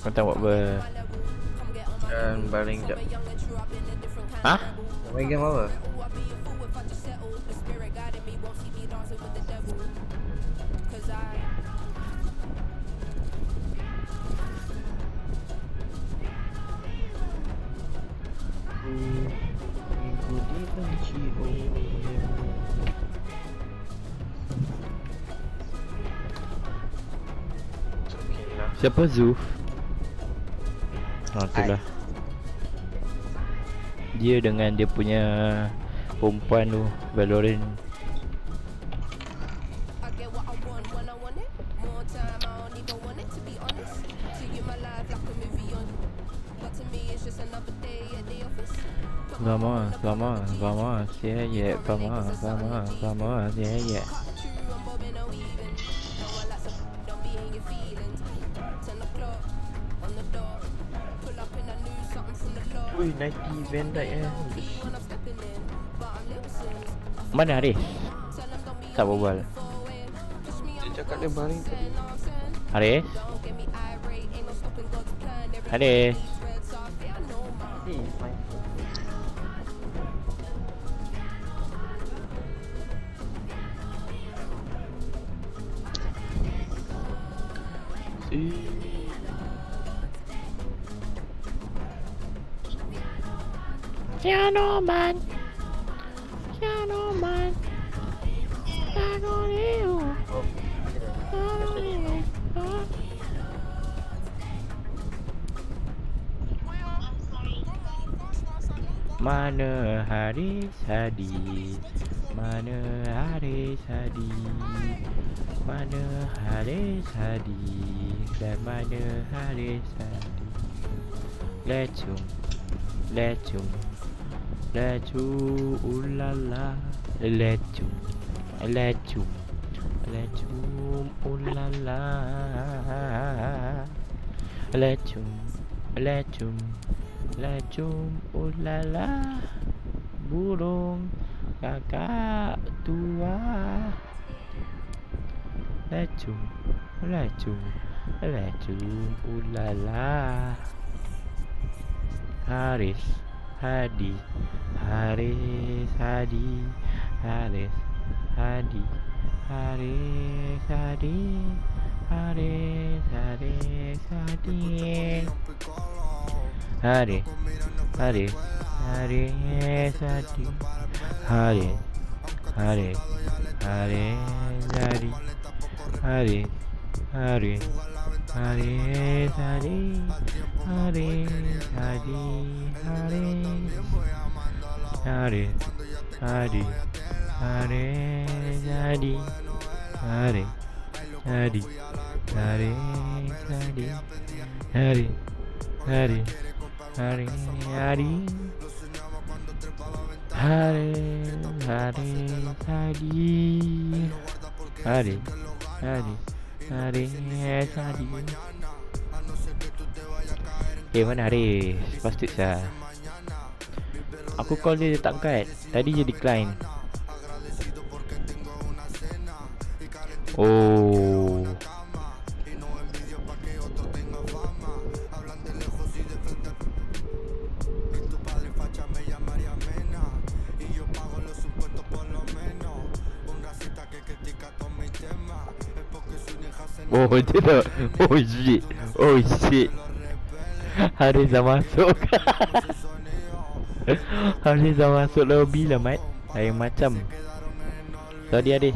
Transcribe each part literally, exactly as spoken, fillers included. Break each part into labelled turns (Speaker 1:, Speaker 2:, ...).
Speaker 1: Kau tak buat apa?
Speaker 2: Dan baling jap.
Speaker 1: Hah?
Speaker 2: Main game apa? Aku dibenci olehmu.
Speaker 1: Siapa Zuf? Oh, itulah. Dia dengan dia punya perempuan tu, Valorant. Vamos, vamos, vamos, yeah, yeah, vamos, vamos, vamos, yeah, yeah.
Speaker 2: Ui, Nike Van Dyke eh.
Speaker 1: Mana Haris? Tak berbual.
Speaker 2: Dia cakap dia baling tadi.
Speaker 1: Haris? Haris?
Speaker 2: Hey, fine.
Speaker 1: Piano man, piano man, piano you, piano you. Mana Haris Hadi, mana Haris Hadi, mana Haris Hadi, dan mana Haris Hadi. Lecung, lecung. Lecu, ulala, lecu, lecu, lecu, ulala, lecu, lecu, lecu, ulala, burung kakak tua, lecu, lecu, lecu, ulala. Haris Hadi, Haris Hadi, Haris Hadi, Haris Hadi, Haris Haris Hadi, Haris Haris Haris Hadi, Haris Haris Haris Hadi, Haris Haris Haris Hadi, Haris Hadi, Haris Haris Hadi, Haris Hadi, Haris Hadi, Haris Hadi, Haris Haris Haris Hadi, Haris Haris Hadi, Haris Haris Haris Hadi. Eh, mana Haris? Pasti sah. Aku call dia, dia tak angkat. Tadi je decline. Oh. Oh, dia dah. Oh shit. Oh shit. Haris dah masuk. Haris dah masuk lobby lah, Mat. Lain macam. Sorry Haris.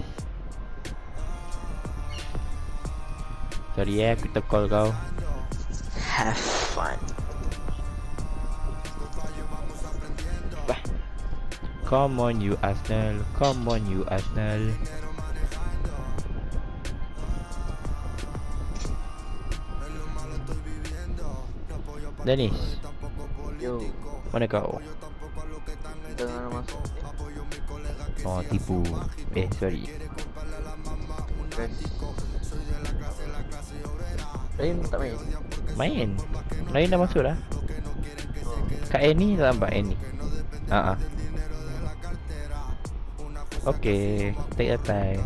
Speaker 1: Sorry eh, aku tercall kau.
Speaker 2: Have fun.
Speaker 1: Bah. Come on you Arsenal. Come on you Arsenal. Dennis,
Speaker 2: Yo,
Speaker 1: mana kau?
Speaker 2: tengah masuk.
Speaker 1: Oh, tipu. Eh, sorry.
Speaker 2: Guys. Lain tak main?
Speaker 1: Main. Lain dah masuk dah. Kat Annie tak nampak Annie. Haa. Okay, take your time.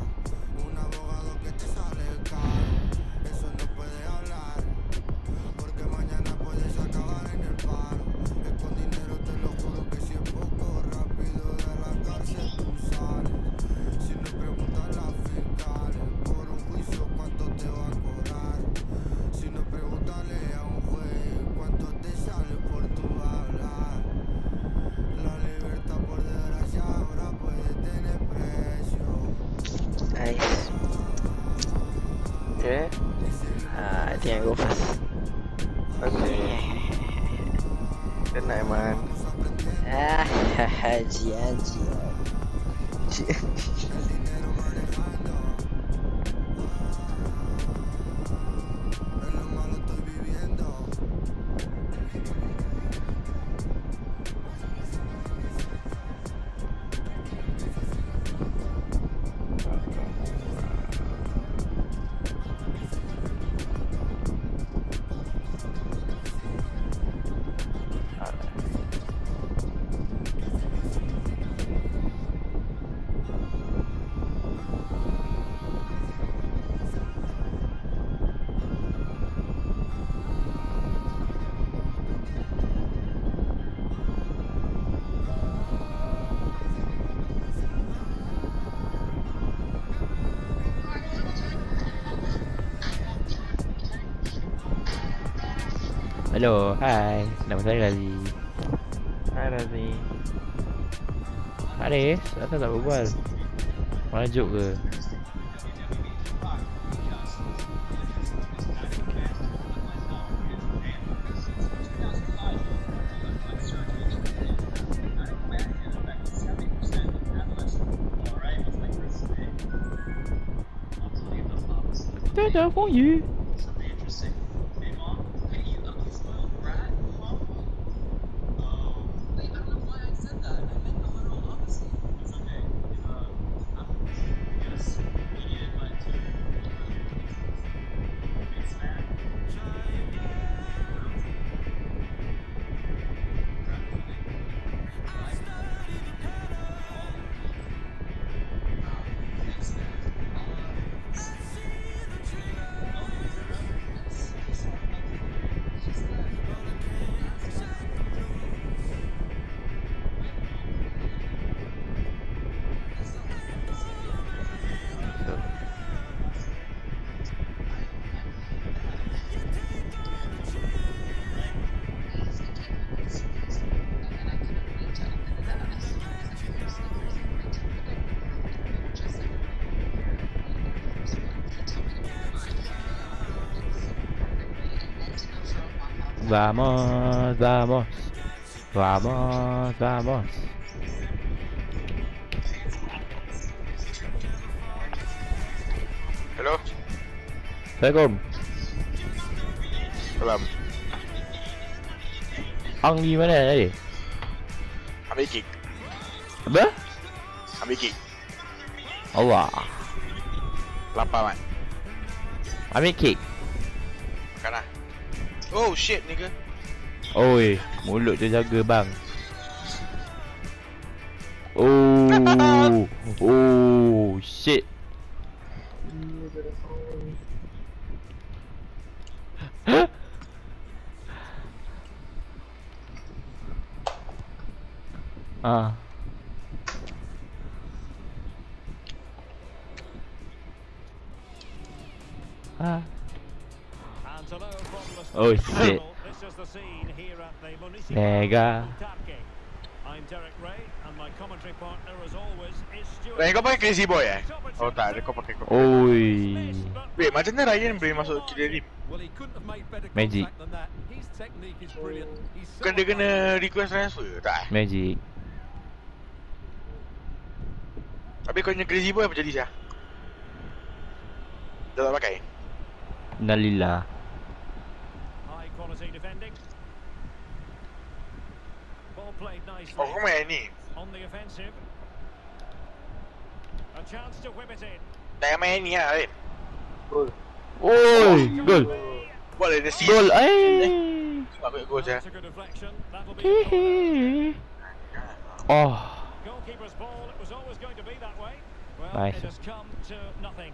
Speaker 3: go first.
Speaker 2: Okay. Kena Aiman.
Speaker 3: Ah, haji haji.
Speaker 1: Hello, hai. Nama saya Razi.
Speaker 2: Hai Razi.
Speaker 1: Haris, asal tak berbual? Merajuk ke? Dadah, Bonjour. Vamos, vamos. Vamos, vamos.
Speaker 4: Hello.
Speaker 1: Assalamualaikum.
Speaker 4: Salam.
Speaker 1: Hang di mana tadi?
Speaker 4: Ambil kick.
Speaker 1: Apa?
Speaker 4: Ambil kick.
Speaker 1: Allah.
Speaker 4: Lapar man.
Speaker 1: Ambil kek.
Speaker 4: Makan lah. Oh shit nigga.
Speaker 1: Oi, mulut tu jaga bang. Oh. Oh, shit. Ah. Ah. Oh shit. Mega.
Speaker 5: I'm Derek Ray and my commentary partner as always is Stuart.
Speaker 4: Ryan kau pakai Crazy Boy eh? Oh tak, dia kau pakai kau.
Speaker 1: Oi.
Speaker 4: Wait, macam mana Ryan boleh masuk kira rim?
Speaker 1: Magic.
Speaker 4: Bukan dia kena request transfer tak?
Speaker 1: Magic.
Speaker 4: Tapi kau punya Crazy Boy apa jadi sah? Dah tak pakai?
Speaker 1: Nalillah.
Speaker 5: High quality defending. Ball played nicely.
Speaker 4: Oh kau main ni?
Speaker 5: On the offensive. A chance to whip it in.
Speaker 4: Tak main ni lah Ryan.
Speaker 2: Gol.
Speaker 1: Oi, gol.
Speaker 4: Buat lah dia season.
Speaker 1: Gol. Eh.
Speaker 4: Aku nak gol sah.
Speaker 5: That's a good deflection. That'll be
Speaker 1: Hehe. Oh.
Speaker 5: goalkeeper's ball. It was always going to be that way. Well,
Speaker 1: Nice.
Speaker 5: it has come to nothing.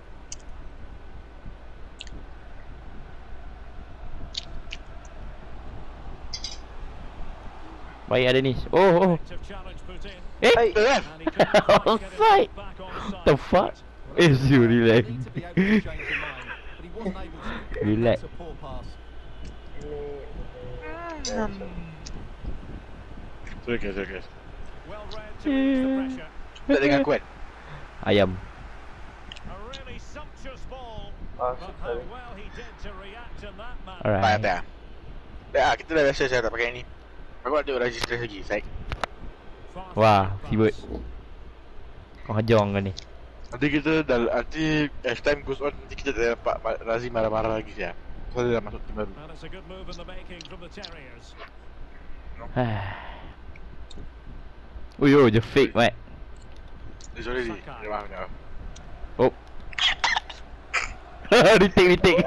Speaker 1: Baik ada ni. Oh, oh.
Speaker 5: Active challenge put in.
Speaker 1: Eh.
Speaker 2: Hey.
Speaker 4: Betul kan?
Speaker 5: And he couldn't quite get it
Speaker 1: Offside.
Speaker 5: back on
Speaker 1: What
Speaker 5: side.
Speaker 1: the fuck? Is you relax?
Speaker 6: Need to be able to change your mind, but he wasn't able to.
Speaker 1: Relax.
Speaker 6: That's a poor pass.
Speaker 4: Okay, okay.
Speaker 5: Well read to ease the pressure.
Speaker 4: Tak dengar kuat.
Speaker 1: Ayam.
Speaker 5: A really sumptuous ball.
Speaker 2: Ah,
Speaker 5: But
Speaker 2: sorry.
Speaker 5: how well he did to react in that manner.
Speaker 4: Tak
Speaker 1: Alright.
Speaker 4: tak. Dah, kita dah biasa saya tak pakai ni. Aku nak tengok register lagi, Saik.
Speaker 5: Far
Speaker 1: Wah,
Speaker 5: from
Speaker 1: sibuk.
Speaker 5: pass.
Speaker 1: Kau hajong kau ni.
Speaker 4: Nanti kita dah, nanti as time goes on, nanti kita dah dapat Pak Razim marah-marah lagi ya. So dia dah masuk tim baru.
Speaker 5: And it's a good move in the making from the Terriers.
Speaker 1: Ui, oh, je fake, Mat.
Speaker 4: Eh, sorry, sorry. Dia maaf, dia maaf.
Speaker 1: Oh. retake, retake.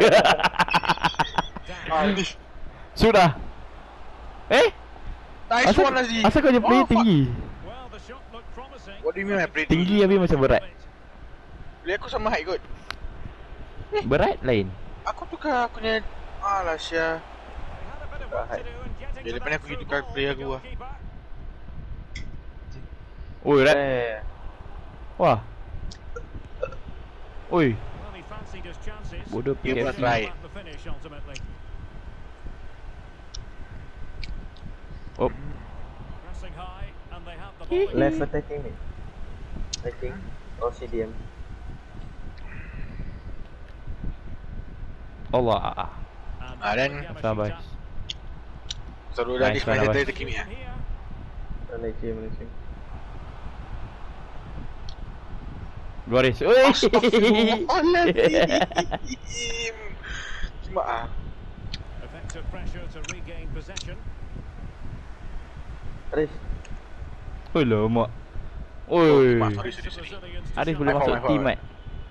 Speaker 4: Ah, ni.
Speaker 1: Sudah. Eh?
Speaker 4: Nice
Speaker 1: Asal,
Speaker 4: one, Razim.
Speaker 1: asal kau je play
Speaker 4: Oh, fuck.
Speaker 1: tinggi?
Speaker 5: Well, the shot looked promising.
Speaker 4: What do you mean I play
Speaker 1: Tinggi habis macam berat.
Speaker 4: Play aku sama height kot.
Speaker 1: Berat lain.
Speaker 4: Aku tukar aku punya... Alah, Syah.
Speaker 5: They had a bit of work to do in getting
Speaker 4: Dia
Speaker 5: to
Speaker 4: depan
Speaker 5: that
Speaker 4: aku pergi
Speaker 5: through
Speaker 4: tukar
Speaker 5: ball
Speaker 4: player
Speaker 5: from the
Speaker 4: aku lah.
Speaker 5: goalkeeper.
Speaker 1: Oi, Rat.
Speaker 2: Eh,
Speaker 1: Wah. Oi.
Speaker 5: Well, he fancied his chances.
Speaker 1: Bodoh
Speaker 4: Dia
Speaker 1: P
Speaker 4: pula
Speaker 1: F C.
Speaker 4: try.
Speaker 5: Back the finish ultimately.
Speaker 1: Oh.
Speaker 5: Pressing high, and they have the ball. again.
Speaker 2: left attacking ni. I think. Or C D M.
Speaker 1: Allah.
Speaker 5: And
Speaker 4: Ah, then,
Speaker 5: Yamashita.
Speaker 1: Sabar.
Speaker 4: Selalu dah
Speaker 1: Nice
Speaker 4: ni
Speaker 1: one,
Speaker 4: main
Speaker 1: Abbas.
Speaker 4: kita kimi ah.
Speaker 5: Here.
Speaker 2: Malaysia, Malaysia.
Speaker 1: Luaris. Oi.
Speaker 4: Astagfirullahaladzim. Cuma ah.
Speaker 5: Effective pressure to regain possession.
Speaker 2: Aris.
Speaker 1: Oi, lemak. Oi.
Speaker 4: Mak, sorry, sorry, sorry.
Speaker 5: Brazilians to
Speaker 1: Arif
Speaker 5: show
Speaker 1: boleh
Speaker 4: My
Speaker 1: masuk
Speaker 4: fault, my
Speaker 1: team,
Speaker 4: fault.
Speaker 1: Mat.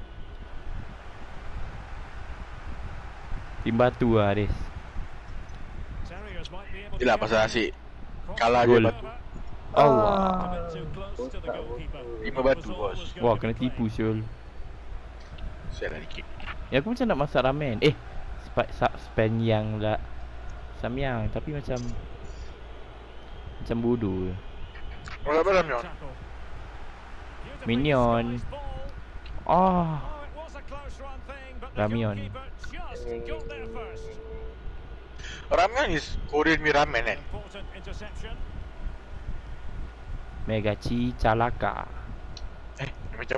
Speaker 1: Tim batu lah, Aris.
Speaker 5: Terriers might be able to
Speaker 4: Yelah
Speaker 5: get
Speaker 4: pasal
Speaker 5: it.
Speaker 4: asyik.
Speaker 5: Cross
Speaker 4: Kalah
Speaker 1: Gol.
Speaker 4: je batu.
Speaker 1: Allah.
Speaker 5: A bit too close to the goalkeeper.
Speaker 4: Lima batu, bos.
Speaker 1: Wah, kena tipu Syul.
Speaker 4: Saya lah dikit.
Speaker 1: Ya, aku macam nak masak ramen. Eh, spa, sa, Spanyang lah. Samyang, tapi macam macam bodoh je.
Speaker 4: Orang apa Ramyon?
Speaker 5: Tackle. Beautifully
Speaker 1: Minion.
Speaker 5: disguised ball.
Speaker 1: Ah,
Speaker 5: Oh, it was a close run thing, but the
Speaker 1: Ramyeon.
Speaker 5: goalkeeper just got there first.
Speaker 4: Ramyon is Korean mi ramen kan?
Speaker 5: Important interception.
Speaker 1: Megachi Calaka.
Speaker 4: Eh, macam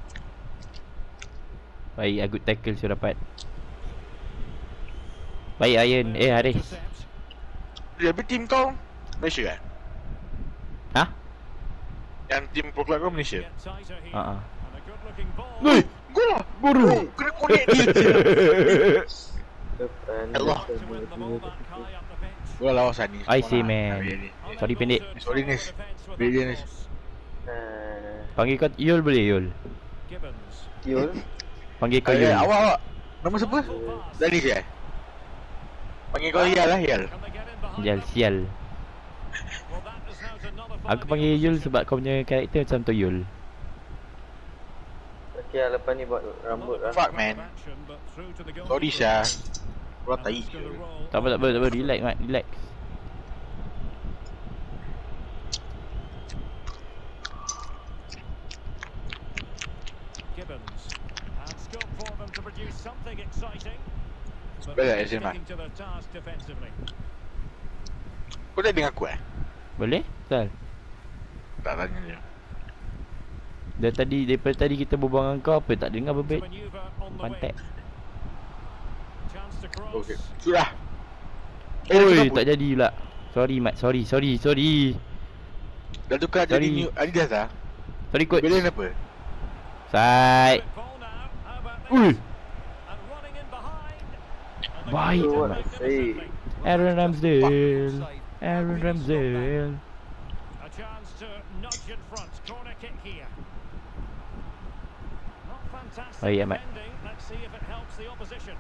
Speaker 1: Baik, a good tackle sudah dapat. Baik, Iron. Eh, Haris.
Speaker 5: Intercept.
Speaker 4: dia habis team kau Malaysia kan?
Speaker 1: Hah?
Speaker 4: Yang team program kau Malaysia?
Speaker 5: Get tighter here.
Speaker 1: Ha ah.
Speaker 5: And a good-looking ball.
Speaker 1: Oi,
Speaker 4: Gol lah!
Speaker 1: guru.
Speaker 4: Oh, kena connect dia je!
Speaker 2: Depan.
Speaker 4: Allah.
Speaker 5: To win the ball back high up the pitch.
Speaker 4: Gol lawasan ni.
Speaker 1: I see,
Speaker 4: Semangat.
Speaker 1: man.
Speaker 4: Ambil ni.
Speaker 1: Sorry, pendek.
Speaker 4: Sorry, Nis. Pendek dia, Nis.
Speaker 2: Eh,
Speaker 1: Panggil kau Yul boleh, Yul?
Speaker 5: Gibbons.
Speaker 2: Yul.
Speaker 1: Panggil kau
Speaker 4: Eh,
Speaker 1: Yul.
Speaker 4: awak, awak. Nama siapa? Dari je eh? Panggil kau Yal lah, Yal.
Speaker 5: Can they get in behind
Speaker 1: Sial,
Speaker 5: them?
Speaker 1: sial.
Speaker 5: Well, that is now to nullify
Speaker 1: Aku
Speaker 5: the
Speaker 1: panggil Yul
Speaker 5: opposition.
Speaker 1: sebab kau punya karakter macam tu, Yul.
Speaker 2: Okay lah, lepas ni buat rambut lah.
Speaker 4: Fuck, man.
Speaker 5: Action, but through to the
Speaker 4: Sorry,
Speaker 5: goalkeeper.
Speaker 4: Syah. Kurang
Speaker 5: And
Speaker 4: tai
Speaker 5: it's gonna
Speaker 4: je.
Speaker 5: roll.
Speaker 1: Tak apa, tak apa, tak apa. Relax, Mat. Relax.
Speaker 5: Gibbons. And scope for them to produce something exciting. But
Speaker 4: Betul,
Speaker 5: they're
Speaker 4: Azim, Mat.
Speaker 5: sticking to their task defensively.
Speaker 4: Kau dah dengar aku eh?
Speaker 1: Boleh? Betul.
Speaker 4: Tak tanya je.
Speaker 1: Dari tadi, daripada tadi kita berbual dengan kau, apa tak dengar
Speaker 5: To
Speaker 1: berbet?
Speaker 5: maneuver on the
Speaker 1: Pantat.
Speaker 5: wing. Chance to cross.
Speaker 4: Okey. Sudah.
Speaker 1: Oi,
Speaker 4: dah
Speaker 1: tak jadi pula. Sorry, Mat. Sorry, sorry, sorry.
Speaker 4: Dah tukar jadi
Speaker 1: Sorry.
Speaker 4: new Adidas dah.
Speaker 1: Sorry, coach.
Speaker 4: Belen apa?
Speaker 1: Side.
Speaker 5: Quick ball now. How about this?
Speaker 1: Ui.
Speaker 5: And running in behind. And the
Speaker 1: Baik.
Speaker 5: goalkeeper
Speaker 2: What I
Speaker 5: magnificently.
Speaker 1: Aaron Ramsdale. Aaron Ramsdale.
Speaker 5: A chance to nudge in front. Corner kick here. Not fantastic
Speaker 1: Oh, yeah, mate.
Speaker 5: defending. Let's see if it helps the opposition.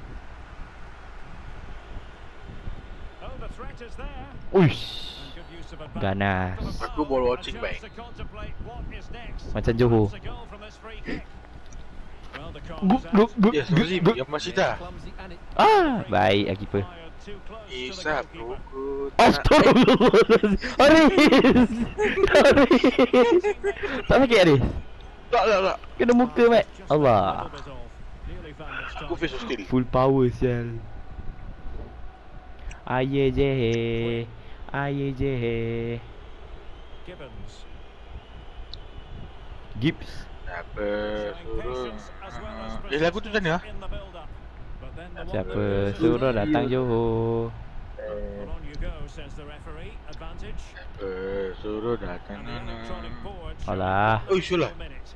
Speaker 5: Oh, the threat is there.
Speaker 1: Uish.
Speaker 5: And good use of advantage.
Speaker 1: Ganas.
Speaker 5: After the
Speaker 4: Aku
Speaker 5: foul,
Speaker 4: ball
Speaker 5: a
Speaker 4: watching
Speaker 5: chance
Speaker 4: baik.
Speaker 5: to contemplate what is next.
Speaker 1: Macam Johor.
Speaker 5: Perhaps a goal from this free kick. Well, the call
Speaker 1: Guk,
Speaker 5: is
Speaker 1: guk,
Speaker 5: out.
Speaker 1: guk,
Speaker 4: Yes,
Speaker 1: guk,
Speaker 4: Rozim.
Speaker 1: guk.
Speaker 4: Yang masih dah.
Speaker 6: Clumsy and it
Speaker 1: Ah, baik ah keeper.
Speaker 5: Fired too close to the
Speaker 4: Isap
Speaker 5: goalkeeper.
Speaker 4: rukut.
Speaker 1: Astagfirullahaladzim. Aris. Aris. Tak sakit, Aris?
Speaker 4: Tak, tak, tak.
Speaker 1: Kena muka, Mat.
Speaker 5: Just
Speaker 1: Allah.
Speaker 5: a little bit off. Nearly found its
Speaker 4: Aku face
Speaker 5: target.
Speaker 4: hostil.
Speaker 1: Full power, sial. Aye je. Aye je.
Speaker 5: Gibbons.
Speaker 1: Gibbs.
Speaker 4: Apa
Speaker 5: Showing
Speaker 4: suruh.
Speaker 5: patience as well as
Speaker 4: Eh, lagu tu macam mana?
Speaker 5: persistence in the build-up. then the
Speaker 1: Siapa
Speaker 5: Wanderers-
Speaker 1: suruh datang Johor?
Speaker 2: Eh,
Speaker 5: Well, on you go, says the referee. Advantage.
Speaker 4: Eh, suruh datang.
Speaker 5: And the electronic board
Speaker 1: Alah.
Speaker 4: Oh, isulah.
Speaker 5: minute.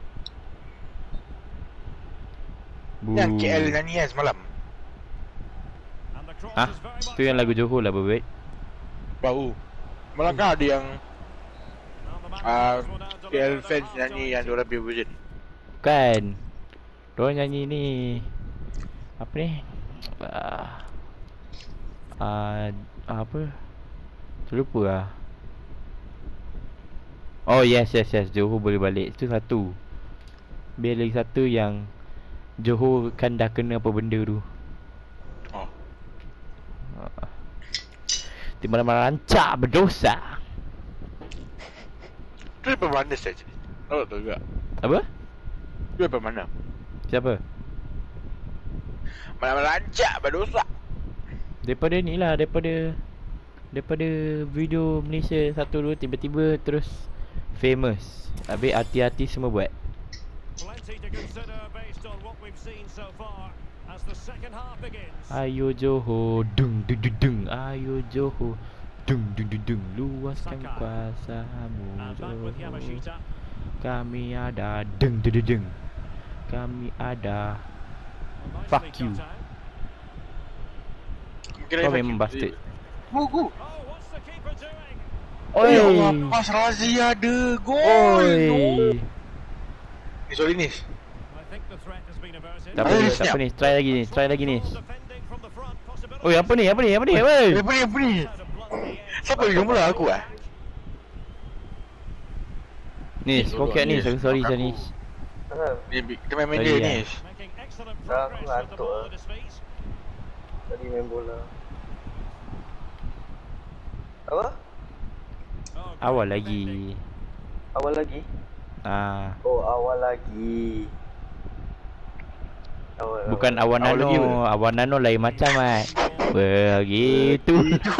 Speaker 1: Bu.
Speaker 4: Yang K L nyanyi kan semalam.
Speaker 5: And the cross
Speaker 1: Hah?
Speaker 5: is very much
Speaker 1: Tu yang lagu Johor lah Babek.
Speaker 4: Bau. Malah kan ada yang
Speaker 5: Now the
Speaker 4: ah,
Speaker 5: managers will now
Speaker 4: K L
Speaker 5: deliver
Speaker 4: fans
Speaker 5: the
Speaker 4: nyanyi
Speaker 5: halftime
Speaker 4: yang diorang punya version.
Speaker 1: Bukan. Diorang nyanyi ni. Apa ni? Ah. Uh, apa? Terlupa lah. Oh yes yes yes, Johor boleh balik. Itu satu. Biar lagi satu yang Johor kan dah kena apa benda tu.
Speaker 4: Oh.
Speaker 1: uh, Di mana-mana rancak berdosa.
Speaker 4: Tu daripada mana saja? Tahu tak juga?
Speaker 1: Apa?
Speaker 4: Tu daripada mana?
Speaker 1: Siapa?
Speaker 4: Mana-mana rancak berdosa.
Speaker 1: Daripada ni lah, daripada Daripada video Malaysia satu dua tiba-tiba terus famous. Habis artis-artis semua buat.
Speaker 5: Plenty to consider based on what we've seen so far as the second half begins.
Speaker 1: Ayo Johor, dung dung dung dung. Ayo Johor, dung dung dung dung. Luaskan
Speaker 5: Saka.
Speaker 1: kuasamu
Speaker 5: And back with
Speaker 1: Johor.
Speaker 5: Yamashita.
Speaker 1: Kami ada, dung dung dung dung. Kami ada.
Speaker 5: Well, nicely
Speaker 1: Fuck
Speaker 5: cut
Speaker 1: you.
Speaker 5: out.
Speaker 1: Kau memang bastard.
Speaker 4: Gugu.
Speaker 5: Oh, what's the keeper doing?
Speaker 1: Oi.
Speaker 4: Ya Allah, pas Razi ada gol.
Speaker 1: Oi.
Speaker 4: Ni sorry ni.
Speaker 5: I think the threat has been averted.
Speaker 1: Tak apa
Speaker 4: Ayo,
Speaker 1: ni,
Speaker 4: siap.
Speaker 1: tak apa ni. Try lagi ni, try lagi ni.
Speaker 5: Defending from the front, possibility.
Speaker 1: Oi, apa ni? Apa ni? Apa ni? Oi.
Speaker 4: Apa ni apa ni?
Speaker 5: Out of bluntly edge.
Speaker 4: Siapa yang mula aku ah?
Speaker 1: Nis, kau kat ni. Sorry, sorry, sorry.
Speaker 2: ah,
Speaker 4: Ni kita main main
Speaker 1: Sorry,
Speaker 4: dia
Speaker 1: ya.
Speaker 4: ni.
Speaker 5: Making excellent
Speaker 2: Dah,
Speaker 5: progress
Speaker 2: aku
Speaker 5: with the
Speaker 2: ngantuk
Speaker 5: ball
Speaker 2: ah.
Speaker 5: at his feet.
Speaker 2: tadi main bola. Apa?
Speaker 5: Oh, great
Speaker 1: Awal
Speaker 5: defending.
Speaker 1: lagi.
Speaker 2: Awal lagi?
Speaker 1: Ah,
Speaker 2: Oh, awal lagi. Awal,
Speaker 1: bukan
Speaker 2: awal.
Speaker 1: awan
Speaker 4: Awal lagi
Speaker 1: nano.
Speaker 4: apa?
Speaker 1: Awan nano lain macam mat. Begitu.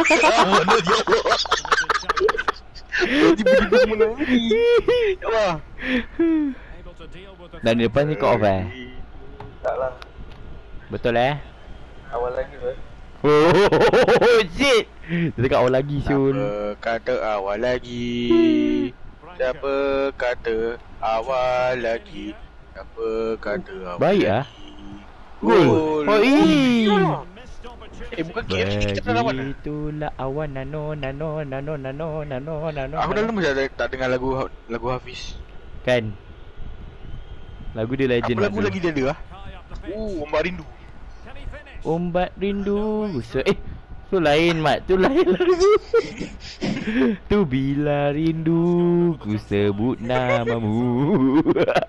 Speaker 4: Tiba-tiba menang lagi. Ya Allah.
Speaker 5: Able to deal with the
Speaker 1: Dan di depan ni kau off eh?
Speaker 2: Tak lah.
Speaker 1: Betul eh?
Speaker 2: Awal lagi ber.
Speaker 1: Oh shit. Dia cakap awal lagi Syul.
Speaker 4: Siapa kata awal lagi? Siapa kata awal lagi? Siapa kata awal
Speaker 1: Baik
Speaker 4: lagi?
Speaker 1: ah. Gol. Oh ih.
Speaker 4: Eh bukan K F C kita pernah lawan lah.
Speaker 1: Begitulah awan nano nano nano nano nano nano.
Speaker 4: Aku dah
Speaker 1: nano.
Speaker 4: lama tak, tak dengar lagu lagu Hafiz.
Speaker 1: Kan. Lagu dia legend.
Speaker 4: Apa lagu
Speaker 1: tu.
Speaker 4: lagi dia ada ah? Oh, Ombak Rindu.
Speaker 1: Ombak rindu. So, eh, tu lain mat, tu lain lagu. Tu bila rindu ku sebut namamu.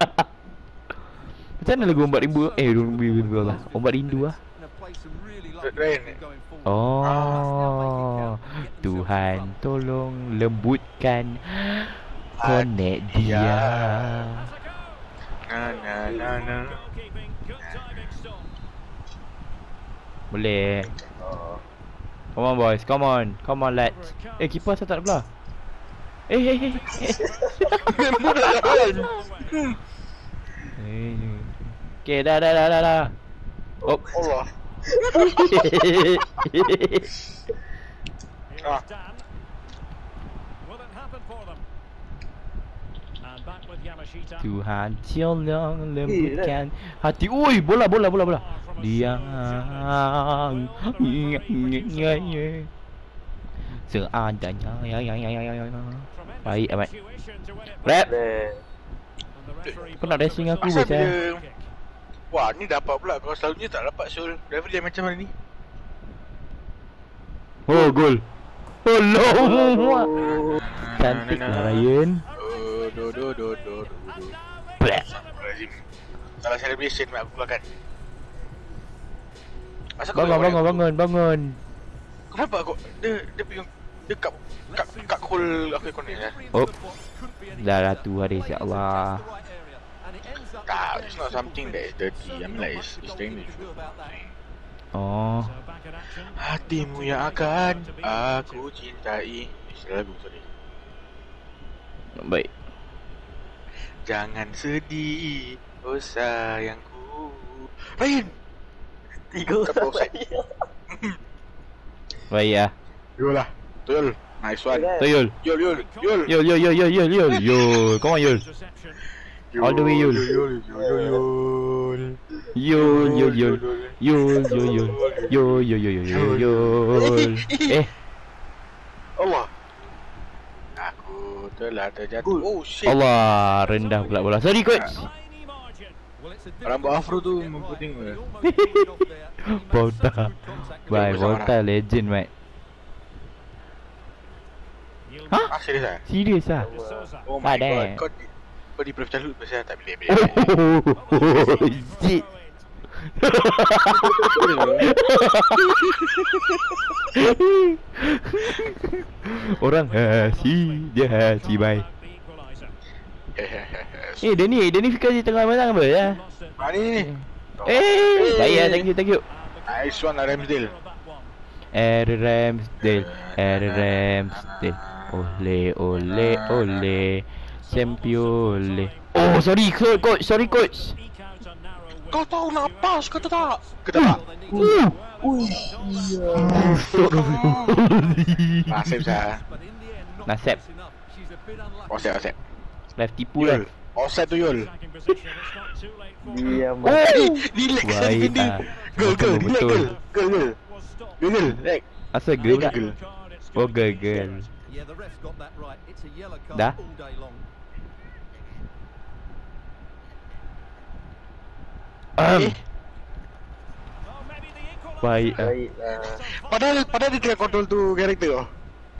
Speaker 1: Macam mana lagu ombak rindu? Eh, rindu lah. Ombak rindu ah.
Speaker 4: Lain.
Speaker 1: Oh, Tuhan tolong lembutkan konek dia.
Speaker 4: Na na na na.
Speaker 1: Boleh. Come on boys, come on, come on lads. Eh, keeper asal tak ada belah. Eh, eh, eh. eh. Okay, dah, dah, dah, dah, dah. Oh.
Speaker 4: Allah.
Speaker 5: Ah. Will it happen for them? And back with Yamashita.
Speaker 1: Tuhan tolong lembutkan hati. Ui, bola, bola, bola, bola. Dia seadanya. Ya, ya, ya, ya, ya, ya. Baik amat. Rap.
Speaker 2: Leh.
Speaker 1: Kau nak racing aku
Speaker 4: Asal
Speaker 1: bos eh?
Speaker 4: bila wah, ni dapat pula. Kau selalunya tak dapat Syul. Driver dia macam mana ni?
Speaker 1: Oh, gol. Oh, no. Cantik lah Ryan.
Speaker 4: Oh, do do do do do do.
Speaker 1: Bleh.
Speaker 4: Lazim. Salah celebration mak aku keluarkan. Asal kau
Speaker 1: Bangun,
Speaker 4: tak
Speaker 1: bangun,
Speaker 4: buat
Speaker 1: bangun, bangun.
Speaker 4: aku? Kenapa kau dia dia punya dia kat kat kat hole aku ikut ni ya.
Speaker 1: Oh. Dah lah tu hari insya-Allah.
Speaker 4: Tak, it's not something that is dirty. I mean like it's, it's dangerous.
Speaker 1: Oh.
Speaker 5: So back in action.
Speaker 4: Hatimu yang akan aku cintai. Istilah lagu sorry.
Speaker 1: Baik.
Speaker 4: Jangan sedih, oh sayangku. Ryan,
Speaker 2: Tiga
Speaker 4: Dapat
Speaker 2: orang
Speaker 4: offside.
Speaker 2: bayar.
Speaker 1: Baik ah.
Speaker 4: Yul lah. Tu Yul. Nice one.
Speaker 2: Kan?
Speaker 1: Toyol.
Speaker 4: Yul, Yul, Yul.
Speaker 1: Yol yol yol yol yol yol yol. Come on Yol.
Speaker 5: Reception.
Speaker 1: All the way, Yul.
Speaker 4: Yul, Yul, Yul, Yul.
Speaker 1: Yol yol yol. Yol yol yol. Yol yol yol yol yol. Eh,
Speaker 4: Allah. Aku telah terjatuh. Oh shit.
Speaker 1: Allah, rendah pula bola. Sorry coach.
Speaker 5: Tiny margin.
Speaker 6: Well, it's a
Speaker 4: Rambut
Speaker 6: difficult
Speaker 4: afro tu
Speaker 6: game,
Speaker 4: mempenting
Speaker 6: but he
Speaker 4: ke?
Speaker 6: almost pulled it off there. He made
Speaker 1: Volta.
Speaker 6: some good contact.
Speaker 1: Bye,
Speaker 4: Bersama
Speaker 1: Volta legend mate.
Speaker 5: Gilbert.
Speaker 1: Hah?
Speaker 4: Ah, serius ah?
Speaker 1: Serius ah?
Speaker 5: De Souza.
Speaker 4: Oh my
Speaker 1: Tak ada.
Speaker 4: god. Kau di kau di Prof Childhood pasal tak boleh boleh.
Speaker 1: Oh, shit. Orang hasi dia hasi bye. Eh, dia ni, dia ni fikir tengah mana apa ya?
Speaker 4: Ah ni ni.
Speaker 1: Eh, saya thank you, thank you.
Speaker 4: Nice one Ramsdale.
Speaker 1: Air Ramsdale, Air Ramsdale. Ole, ole, ole. Champion. Oh, sorry coach, sorry coach.
Speaker 4: Kau tahu nak pas ke tak? Ke tak?
Speaker 1: Uh.
Speaker 4: Ah, save sah.
Speaker 6: But in the end, not
Speaker 1: Nasib.
Speaker 6: close enough. She's a bit unlucky.
Speaker 4: Offset, offset.
Speaker 1: Left tipu lah.
Speaker 4: Yul. Offset tu Yul.
Speaker 2: Diam.
Speaker 1: Oh,
Speaker 4: Relax
Speaker 1: baik
Speaker 4: sekali.
Speaker 1: ah.
Speaker 4: Girl, girl,
Speaker 1: Betul,
Speaker 4: relax
Speaker 1: betul.
Speaker 4: girl. Girl, girl. Girl, girl. Relax.
Speaker 1: Asal girl tak?
Speaker 4: Girl.
Speaker 1: Oh, girl, girl.
Speaker 6: Yeah, the ref's got that right. It's a yellow card
Speaker 1: Dah?
Speaker 6: all day long.
Speaker 1: Um,
Speaker 4: Eh,
Speaker 1: baik ah.
Speaker 2: Baiklah.
Speaker 4: Padahal, padahal dia tengah control tu karakter tu.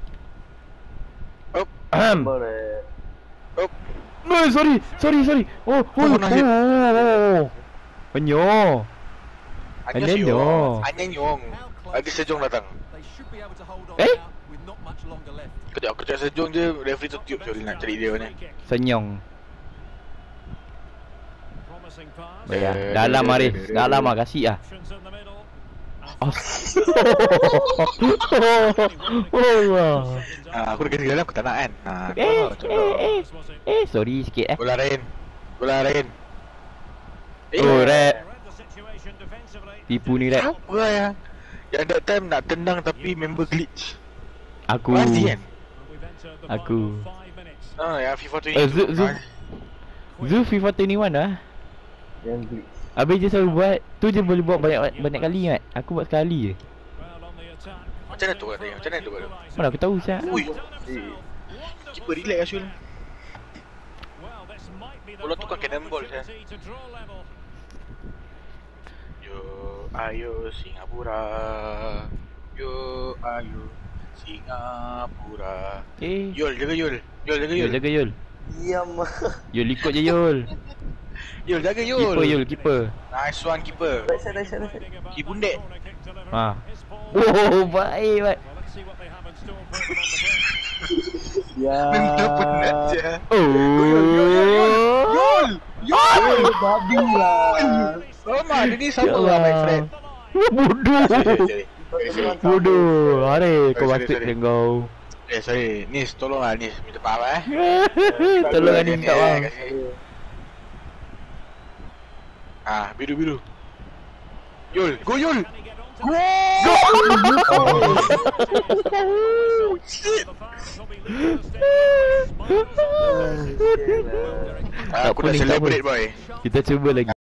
Speaker 4: Oh,
Speaker 1: Um.
Speaker 2: Boleh.
Speaker 4: oh.
Speaker 1: No, sorry, sorry, sorry. Oh, oh,
Speaker 4: Oh,
Speaker 1: oh,
Speaker 4: nasib.
Speaker 1: oh. Penyo.
Speaker 4: Hanya
Speaker 1: Hanya
Speaker 4: siung.
Speaker 1: nyong.
Speaker 4: Hanya nyong. Lagi sejong datang.
Speaker 6: They should be able to hold on
Speaker 1: Eh?
Speaker 6: now with not much longer left.
Speaker 4: Kejap, kejap sejong je. Referee tu tiup sorry nak cari dia mana.
Speaker 1: Senyong.
Speaker 5: Promising pass.
Speaker 1: Baik ah.
Speaker 4: Eh,
Speaker 1: Dalam
Speaker 4: eh,
Speaker 1: Aris,
Speaker 4: eh, eh,
Speaker 1: dalam
Speaker 4: eh.
Speaker 1: ah kasih ah.
Speaker 5: Options in the middle.
Speaker 1: Allah.
Speaker 4: Ah, aku dah kasi dalam aku tak nak kan. Ah,
Speaker 1: Eh,
Speaker 4: kau tahu,
Speaker 1: eh, eh. Eh, sorry sikit eh.
Speaker 4: Bola Rain. Bola Rain.
Speaker 1: Oh, rap.
Speaker 5: Read the situation defensively.
Speaker 1: Tipu ni rap.
Speaker 4: Apa lah yang Yang that time nak tendang tapi member glitch.
Speaker 1: Aku.
Speaker 4: Razi kan?
Speaker 5: We've entered the
Speaker 1: Aku.
Speaker 5: final five minutes.
Speaker 4: Ah, yang FIFA twenty
Speaker 1: Eh,
Speaker 4: tu.
Speaker 1: Zu- Zu-
Speaker 4: Ah,
Speaker 1: Zu FIFA twenty one lah.
Speaker 2: Yang glitch.
Speaker 1: Habis dia selalu buat. Tu je boleh buat banyak banyak kali kan. Aku buat sekali je.
Speaker 5: Well on the attack.
Speaker 4: Macam mana tu buat dia? Macam mana tu buat dia?
Speaker 1: Mana aku tahu siap.
Speaker 4: Ui,
Speaker 2: Eh,
Speaker 4: keeper relax Asyul.
Speaker 5: Well, this might be the
Speaker 4: Bola tu kan
Speaker 5: final
Speaker 4: cannonball, saya.
Speaker 5: opportunity to draw level.
Speaker 4: Yo, ayo Singapura. Yo, ayo Singapura.
Speaker 1: Eh.
Speaker 4: Yul, jaga Yul. Yul, jaga
Speaker 1: Yul
Speaker 4: Yul.
Speaker 1: jaga Yul.
Speaker 2: diam.
Speaker 1: Yul ikut je Yul.
Speaker 4: Yul, jaga Yul.
Speaker 1: Keeper Yul, keeper.
Speaker 4: Nice one, keeper.
Speaker 2: Right side, right side, right side.
Speaker 4: Ki bundek.
Speaker 1: Ha. Oh, baik baik.
Speaker 5: Well, let's see what they have in store for them on the pitch.
Speaker 2: Ya.
Speaker 4: Benda penat je.
Speaker 1: Oh.
Speaker 4: Yul! Yul!
Speaker 2: Babi lah.
Speaker 4: Lama, dia ni sama lah my friend.
Speaker 1: Bodoh.
Speaker 4: Sorry, sorry, sorry.
Speaker 1: Bodoh. Are kau
Speaker 4: Sorry,
Speaker 1: bastard
Speaker 4: sorry.
Speaker 1: dengan kau.
Speaker 4: Eh, sorry. Nis, tolonglah Nis. Minta maaf eh.
Speaker 1: Tolong ni minta bang.
Speaker 4: Ah, biru-biru. Yul, go Yul! Go! Shit!
Speaker 1: Tak
Speaker 4: Aku dah
Speaker 1: pening, tak
Speaker 4: celebrate
Speaker 1: apa.
Speaker 4: boy.
Speaker 1: Kita cuba lagi.